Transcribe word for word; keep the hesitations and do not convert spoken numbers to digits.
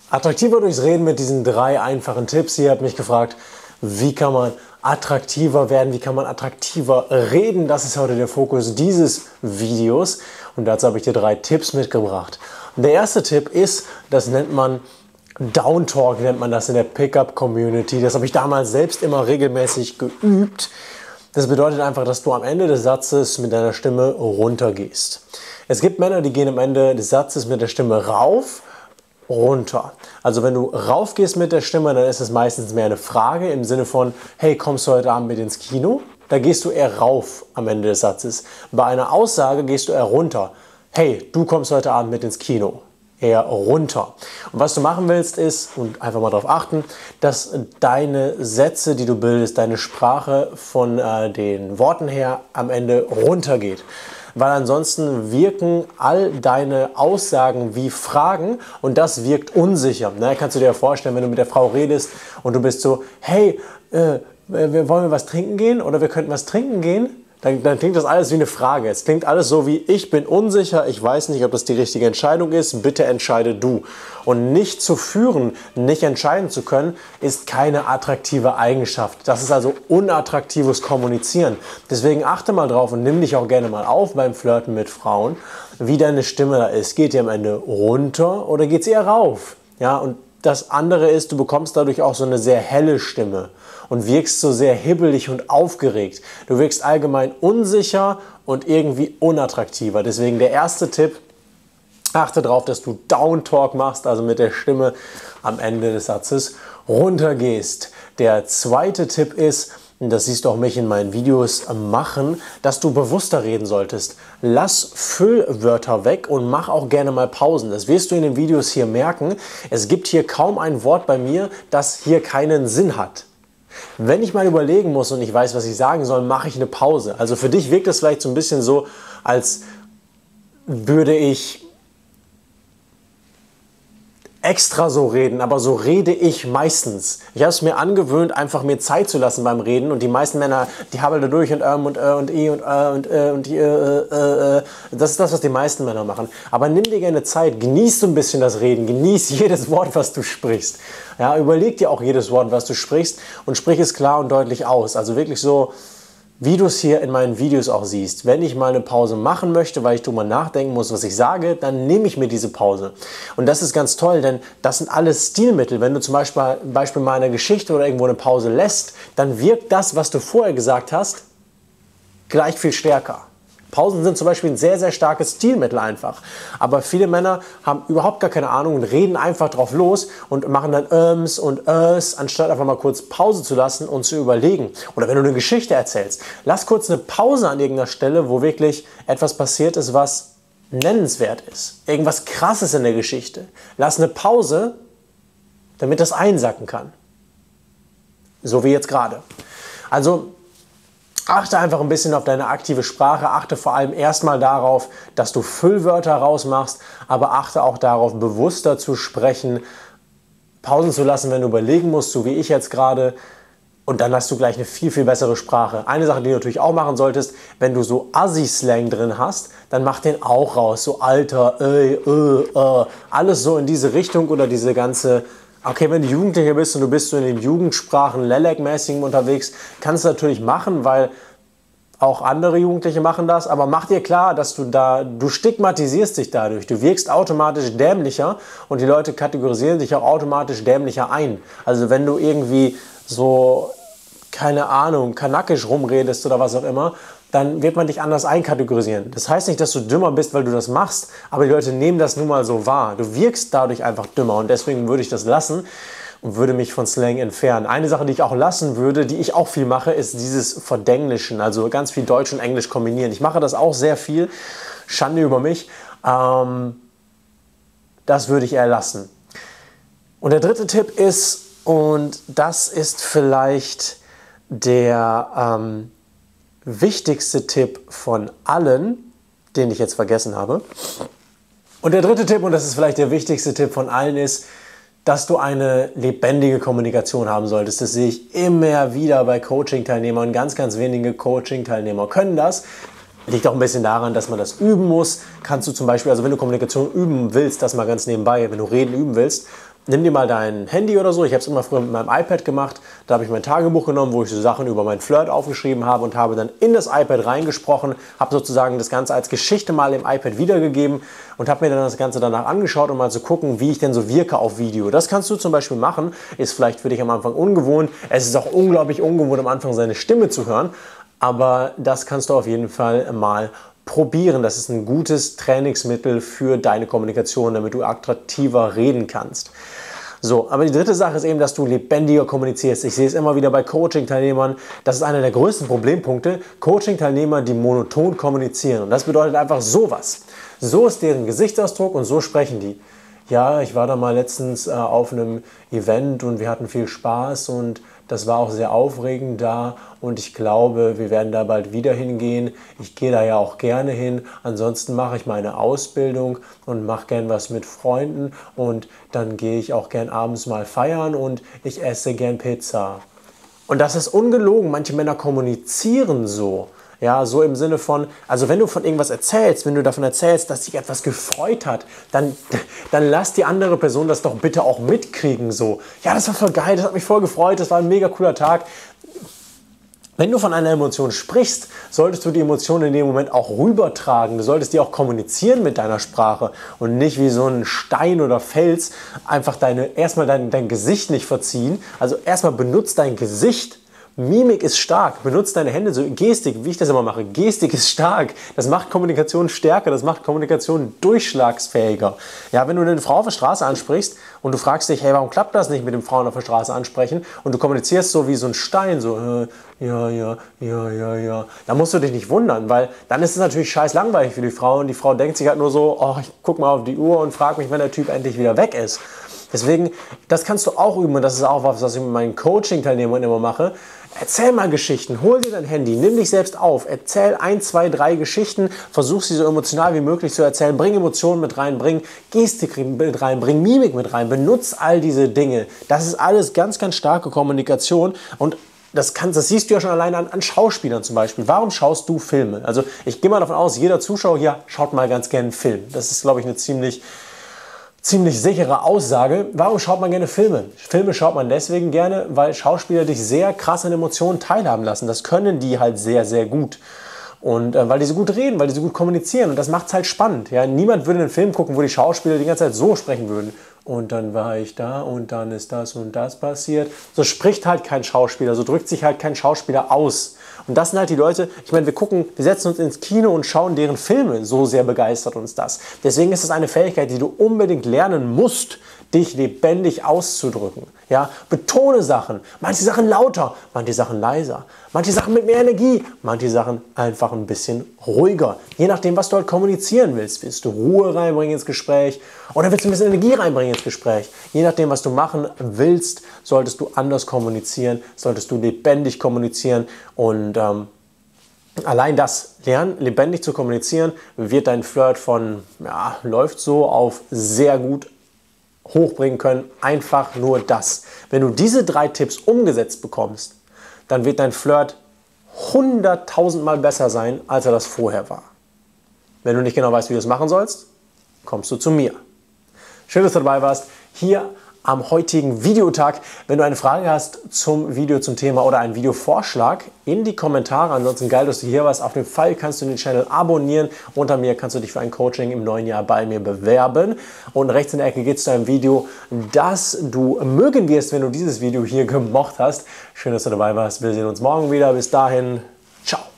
Attraktiver durchs Reden mit diesen drei einfachen Tipps. Ihr habt mich gefragt, wie kann man attraktiver werden, wie kann man attraktiver reden. Das ist heute der Fokus dieses Videos und dazu habe ich dir drei Tipps mitgebracht. Und der erste Tipp ist, das nennt man Downtalk, nennt man das in der Pickup-Community. Das habe ich damals selbst immer regelmäßig geübt. Das bedeutet einfach, dass du am Ende des Satzes mit deiner Stimme runtergehst. Es gibt Männer, die gehen am Ende des Satzes mit der Stimme rauf, runter. Also wenn du rauf gehst mit der Stimme, dann ist es meistens mehr eine Frage im Sinne von, hey, kommst du heute Abend mit ins Kino? Da gehst du eher rauf am Ende des Satzes. Bei einer Aussage gehst du eher runter. Hey, du kommst heute Abend mit ins Kino. Eher runter. Und was du machen willst ist, und einfach mal darauf achten, dass deine Sätze, die du bildest, deine Sprache von äh, den Worten her am Ende runtergeht. Weil ansonsten wirken all deine Aussagen wie Fragen und das wirkt unsicher. Ne? Kannst du dir ja vorstellen, wenn du mit der Frau redest und du bist so, hey, äh, wir, wollen wir was trinken gehen oder wir könnten was trinken gehen? Dann, dann klingt das alles wie eine Frage. Es klingt alles so wie, ich bin unsicher, ich weiß nicht, ob das die richtige Entscheidung ist, bitte entscheide du. Und nicht zu führen, nicht entscheiden zu können, ist keine attraktive Eigenschaft. Das ist also unattraktives Kommunizieren. Deswegen achte mal drauf und nimm dich auch gerne mal auf beim Flirten mit Frauen, wie deine Stimme da ist. Geht die am Ende runter oder geht sie eher rauf? Ja, und das andere ist, du bekommst dadurch auch so eine sehr helle Stimme und wirkst so sehr hibbelig und aufgeregt. Du wirkst allgemein unsicher und irgendwie unattraktiver. Deswegen der erste Tipp, achte darauf, dass du Downtalk machst, also mit der Stimme am Ende des Satzes runtergehst. Der zweite Tipp ist, und das siehst du auch mich in meinen Videos machen, dass du bewusster reden solltest. Lass Füllwörter weg und mach auch gerne mal Pausen. Das wirst du in den Videos hier merken. Es gibt hier kaum ein Wort bei mir, das hier keinen Sinn hat. Wenn ich mal überlegen muss und ich weiß, was ich sagen soll, mache ich eine Pause. Also für dich wirkt es vielleicht so ein bisschen so, als würde ich extra so reden, aber so rede ich meistens. Ich habe es mir angewöhnt, einfach mir Zeit zu lassen beim Reden und die meisten Männer, die habeln da durch und ähm und äh und i und äh und äh und äh, äh, äh. Das ist das, was die meisten Männer machen. Aber nimm dir gerne Zeit, genieß so ein bisschen das Reden, genieß jedes Wort, was du sprichst. Ja, überleg dir auch jedes Wort, was du sprichst und sprich es klar und deutlich aus. Also wirklich so, wie du es hier in meinen Videos auch siehst. Wenn ich mal eine Pause machen möchte, weil ich drüber nachdenken muss, was ich sage, dann nehme ich mir diese Pause. Und das ist ganz toll, denn das sind alles Stilmittel. Wenn du zum Beispiel, Beispiel mal in einer Geschichte oder irgendwo eine Pause lässt, dann wirkt das, was du vorher gesagt hast, gleich viel stärker. Pausen sind zum Beispiel ein sehr, sehr starkes Stilmittel einfach. Aber viele Männer haben überhaupt gar keine Ahnung und reden einfach drauf los und machen dann Öms und Ös, anstatt einfach mal kurz Pause zu lassen und zu überlegen. Oder wenn du eine Geschichte erzählst, lass kurz eine Pause an irgendeiner Stelle, wo wirklich etwas passiert ist, was nennenswert ist. Irgendwas Krasses in der Geschichte. Lass eine Pause, damit das einsacken kann. So wie jetzt gerade. Also achte einfach ein bisschen auf deine aktive Sprache, achte vor allem erstmal darauf, dass du Füllwörter rausmachst, aber achte auch darauf, bewusster zu sprechen, Pausen zu lassen, wenn du überlegen musst, so wie ich jetzt gerade, und dann hast du gleich eine viel, viel bessere Sprache. Eine Sache, die du natürlich auch machen solltest, wenn du so Assi-Slang drin hast, dann mach den auch raus, so Alter, ey, äh, äh, alles so in diese Richtung oder diese ganze. Okay, wenn du Jugendlicher bist und du bist so in den Jugendsprachen Lelek-mäßigen unterwegs, kannst du natürlich machen, weil auch andere Jugendliche machen das, aber mach dir klar, dass du da, du stigmatisierst dich dadurch, du wirkst automatisch dämlicher und die Leute kategorisieren dich auch automatisch dämlicher ein. Also wenn du irgendwie so, keine Ahnung, kanakisch rumredest oder was auch immer, dann wird man dich anders einkategorisieren. Das heißt nicht, dass du dümmer bist, weil du das machst, aber die Leute nehmen das nun mal so wahr. Du wirkst dadurch einfach dümmer und deswegen würde ich das lassen und würde mich von Slang entfernen. Eine Sache, die ich auch lassen würde, die ich auch viel mache, ist dieses Verdenglischen, also ganz viel Deutsch und Englisch kombinieren. Ich mache das auch sehr viel, Schande über mich. Ähm, das würde ich eher lassen. Und der dritte Tipp ist, und das ist vielleicht der ähm, wichtigste Tipp von allen, den ich jetzt vergessen habe. Und der dritte Tipp, und das ist vielleicht der wichtigste Tipp von allen, ist, dass du eine lebendige Kommunikation haben solltest. Das sehe ich immer wieder bei Coaching-Teilnehmern. Ganz, ganz wenige Coaching-Teilnehmer können das. Liegt auch ein bisschen daran, dass man das üben muss. Kannst du zum Beispiel, also wenn du Kommunikation üben willst, das mal ganz nebenbei, wenn du Reden üben willst, nimm dir mal dein Handy oder so. Ich habe es immer früher mit meinem iPad gemacht. Da habe ich mein Tagebuch genommen, wo ich so Sachen über meinen Flirt aufgeschrieben habe und habe dann in das iPad reingesprochen, habe sozusagen das Ganze als Geschichte mal im iPad wiedergegeben und habe mir dann das Ganze danach angeschaut, um mal zu gucken, wie ich denn so wirke auf Video. Das kannst du zum Beispiel machen, ist vielleicht für dich am Anfang ungewohnt. Es ist auch unglaublich ungewohnt, am Anfang seine Stimme zu hören, aber das kannst du auf jeden Fall mal probieren. Das ist ein gutes Trainingsmittel für deine Kommunikation, damit du attraktiver reden kannst. So, aber die dritte Sache ist eben, dass du lebendiger kommunizierst. Ich sehe es immer wieder bei Coaching-Teilnehmern. Das ist einer der größten Problempunkte. Coaching-Teilnehmer, die monoton kommunizieren. Und das bedeutet einfach sowas. So ist deren Gesichtsausdruck und so sprechen die. Ja, ich war da mal letztens äh, auf einem Event und wir hatten viel Spaß und das war auch sehr aufregend da und ich glaube, wir werden da bald wieder hingehen. Ich gehe da ja auch gerne hin. Ansonsten mache ich meine Ausbildung und mache gern was mit Freunden und dann gehe ich auch gern abends mal feiern und ich esse gern Pizza. Und das ist ungelogen. Manche Männer kommunizieren so. Ja, so im Sinne von, also wenn du von irgendwas erzählst, wenn du davon erzählst, dass dich etwas gefreut hat, dann, dann lass die andere Person das doch bitte auch mitkriegen. So, ja, das war voll geil, das hat mich voll gefreut, das war ein mega cooler Tag. Wenn du von einer Emotion sprichst, solltest du die Emotion in dem Moment auch rübertragen. Du solltest die auch kommunizieren mit deiner Sprache und nicht wie so ein Stein oder Fels einfach deine, erstmal dein, dein Gesicht nicht verziehen. Also erstmal benutzt dein Gesicht. Mimik ist stark, benutzt deine Hände, so Gestik, wie ich das immer mache. Gestik ist stark, das macht Kommunikation stärker, das macht Kommunikation durchschlagsfähiger. Ja, wenn du eine Frau auf der Straße ansprichst und du fragst dich, hey, warum klappt das nicht mit dem Frauen auf der Straße ansprechen und du kommunizierst so wie so ein Stein, so äh, ja, ja, ja, ja, ja, dann musst du dich nicht wundern, weil dann ist es natürlich scheiß langweilig für die Frau und die Frau denkt sich halt nur so, oh, ich guck mal auf die Uhr und frag mich, wenn der Typ endlich wieder weg ist. Deswegen, das kannst du auch üben und das ist auch was, was ich mit meinen Coaching-Teilnehmern immer mache. Erzähl mal Geschichten, hol dir dein Handy, nimm dich selbst auf, erzähl ein, zwei, drei Geschichten, versuch sie so emotional wie möglich zu erzählen, bring Emotionen mit rein, bring Gestik mit rein, bring Mimik mit rein, benutz all diese Dinge. Das ist alles ganz, ganz starke Kommunikation und das, kannst, das siehst du ja schon alleine an, an Schauspielern zum Beispiel. Warum schaust du Filme? Also ich gehe mal davon aus, jeder Zuschauer hier schaut mal ganz gerne einen Film. Das ist, glaube ich, eine ziemlich... Ziemlich sichere Aussage. Warum schaut man gerne Filme? Filme schaut man deswegen gerne, weil Schauspieler dich sehr krass an Emotionen teilhaben lassen. Das können die halt sehr, sehr gut. Und äh, weil die so gut reden, weil die so gut kommunizieren. Und das macht es halt spannend. Ja? Niemand würde einen Film gucken, wo die Schauspieler die ganze Zeit so sprechen würden. Und dann war ich da und dann ist das und das passiert. So spricht halt kein Schauspieler, so drückt sich halt kein Schauspieler aus. Und das sind halt die Leute, ich meine, wir gucken, wir setzen uns ins Kino und schauen deren Filme, so sehr begeistert uns das. Deswegen ist es eine Fähigkeit, die du unbedingt lernen musst, dich lebendig auszudrücken. Ja, betone Sachen, manche Sachen lauter, manche Sachen leiser, manche Sachen mit mehr Energie, manche Sachen einfach ein bisschen ruhiger. Je nachdem, was du halt kommunizieren willst. Willst du Ruhe reinbringen ins Gespräch oder willst du ein bisschen Energie reinbringen ins Gespräch? Je nachdem, was du machen willst, solltest du anders kommunizieren, solltest du lebendig kommunizieren und ähm, allein das Lernen, lebendig zu kommunizieren, wird dein Flirt von, ja, läuft so auf sehr gut hochbringen können. Einfach nur das. Wenn du diese drei Tipps umgesetzt bekommst, dann wird dein Flirt hunderttausend Mal besser sein, als er das vorher war. Wenn du nicht genau weißt, wie du es machen sollst, kommst du zu mir. Schön, dass du dabei warst. Hier am heutigen Videotag. Wenn du eine Frage hast zum Video, zum Thema oder einen Videovorschlag, in die Kommentare. Ansonsten geil, dass du hier warst. Auf dem Fall kannst du den Channel abonnieren. Unter mir kannst du dich für ein Coaching im neuen Jahr bei mir bewerben. Und rechts in der Ecke geht es zu einem Video, das du mögen wirst, wenn du dieses Video hier gemocht hast. Schön, dass du dabei warst. Wir sehen uns morgen wieder. Bis dahin, ciao.